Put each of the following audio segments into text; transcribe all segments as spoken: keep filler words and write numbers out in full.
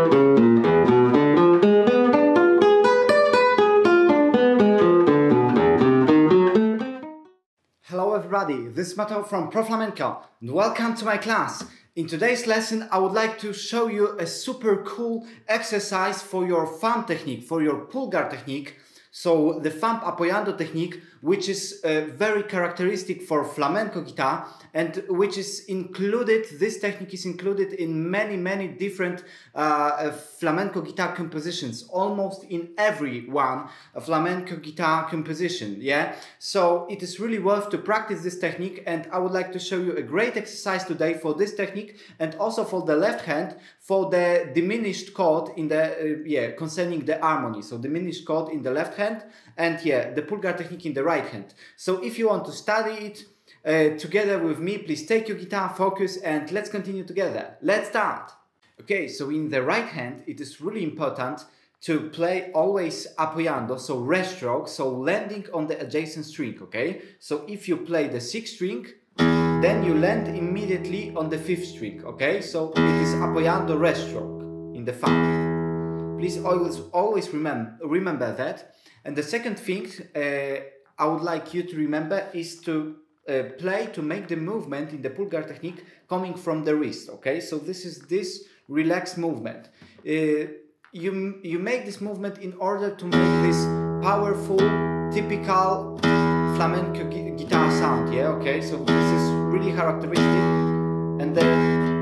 Hello everybody, this is Mateo from Pro Flamenco and welcome to my class. In today's lesson I would like to show you a super cool exercise for your thumb technique, for your pulgar technique. So the thumb apoyando technique, which is uh, very characteristic for flamenco guitar and which is included, this technique is included in many many different uh, uh, flamenco guitar compositions, almost in every one a flamenco guitar composition, yeah? So it is really worth to practice this technique, and I would like to show you a great exercise today for this technique and also for the left hand, for the diminished chord in the, uh, yeah, concerning the harmony. So diminished chord in the left hand and yeah, the pulgar technique in the right hand. So if you want to study it uh, together with me, please take your guitar, focus, and let's continue together. Let's start! Okay, so in the right hand, it is really important to play always apoyando, so rest stroke, so landing on the adjacent string, okay? So if you play the sixth string, then you land immediately on the fifth string, okay? So it is apoyando rest stroke in the thumb. Please always, always remember, remember that. And the second thing uh, I would like you to remember is to uh, play, to make the movement in the pulgar technique coming from the wrist, okay? So this is this relaxed movement. Uh, you, you make this movement in order to make this powerful, typical flamenco gu guitar sound, yeah, okay? So this is really characteristic, and the,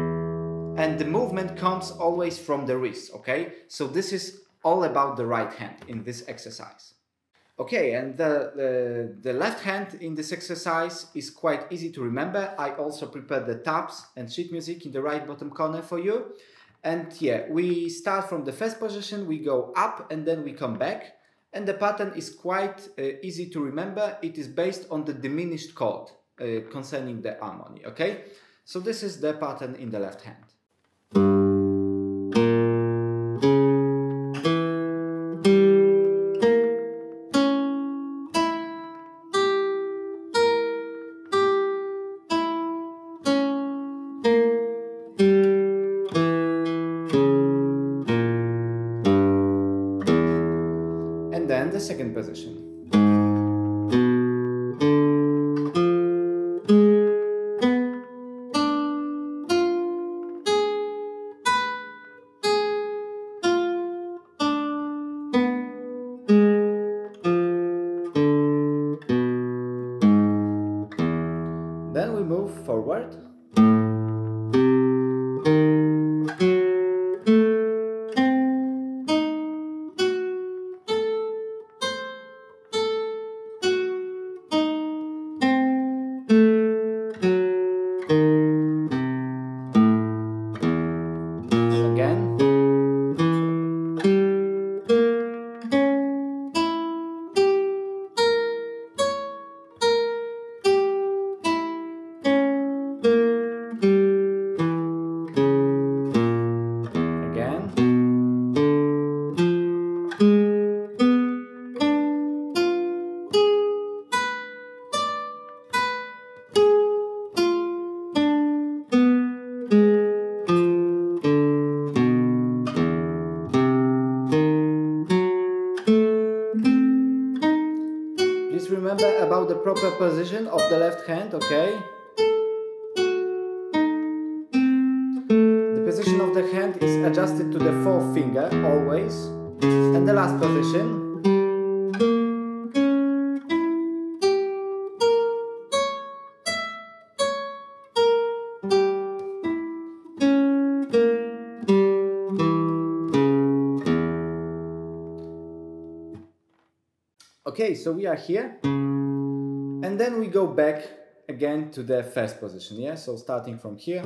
and the movement comes always from the wrist, okay? So this is all about the right hand in this exercise. Okay, and the, the, the left hand in this exercise is quite easy to remember. I also prepared the tabs and sheet music in the right bottom corner for you. And yeah, we start from the first position, we go up and then we come back. And the pattern is quite uh, easy to remember. It is based on the diminished chord uh, concerning the harmony, okay? So this is the pattern in the left hand. And then the second position. Then we move forward. Again. Please remember about the proper position of the left hand, okay? The position of the hand is adjusted to the fourth finger, always. And the last position. Okay, so we are here, and then we go back again to the first position, yeah? So starting from here.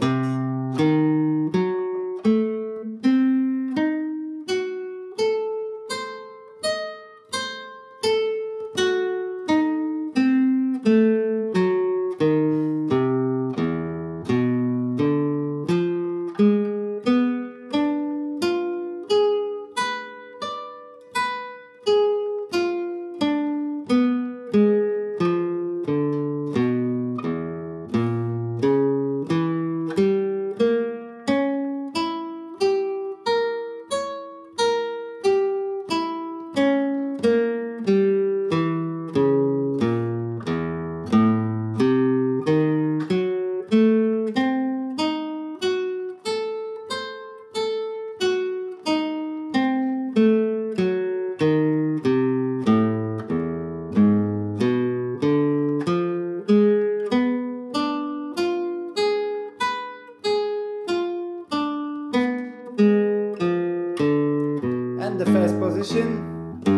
and the first position.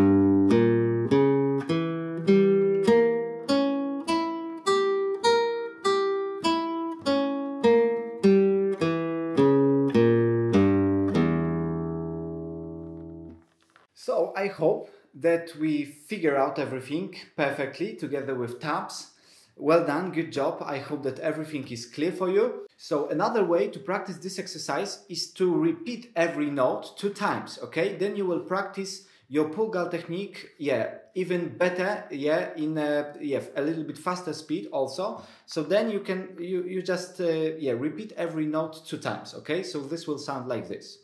So I hope that we figure out everything perfectly together with tabs. Well done, good job. I hope that everything is clear for you. So another way to practice this exercise is to repeat every note two times, okay? Then you will practice your pulgal technique, yeah, even better, yeah, in a, yeah, a little bit faster speed also. So then you can, you, you just, uh, yeah, repeat every note two times, okay? So this will sound like this.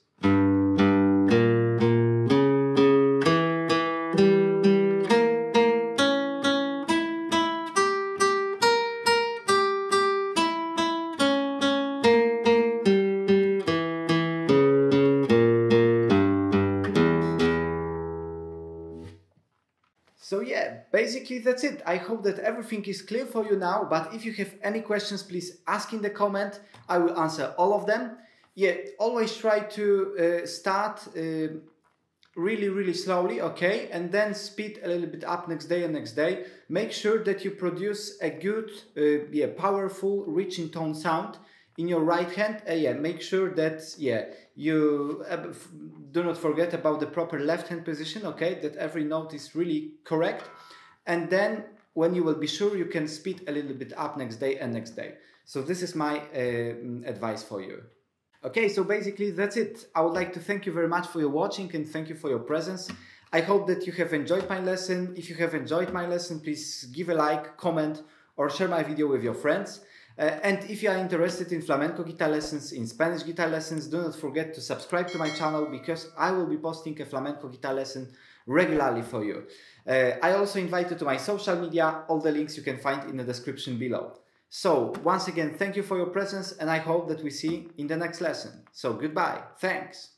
So yeah, basically that's it. I hope that everything is clear for you now, but if you have any questions, please ask in the comment. I will answer all of them. Yeah, always try to uh, start uh, really, really slowly, okay? And then speed a little bit up next day and next day. Make sure that you produce a good, uh, yeah, powerful, rich in tone sound in your right hand. Uh, yeah, make sure that, yeah, you uh, do not forget about the proper left hand position, okay? That every note is really correct. And then when you will be sure, you can speed a little bit up next day and next day. So this is my uh, advice for you. Okay, so basically that's it. I would like to thank you very much for your watching and thank you for your presence. I hope that you have enjoyed my lesson. If you have enjoyed my lesson, please give a like, comment, or share my video with your friends. Uh, and if you are interested in flamenco guitar lessons, in Spanish guitar lessons, do not forget to subscribe to my channel because I will be posting a flamenco guitar lesson regularly for you. Uh, I also invite you to my social media. All the links you can find in the description below. So once again, thank you for your presence and I hope that we see in the next lesson. So goodbye. Thanks.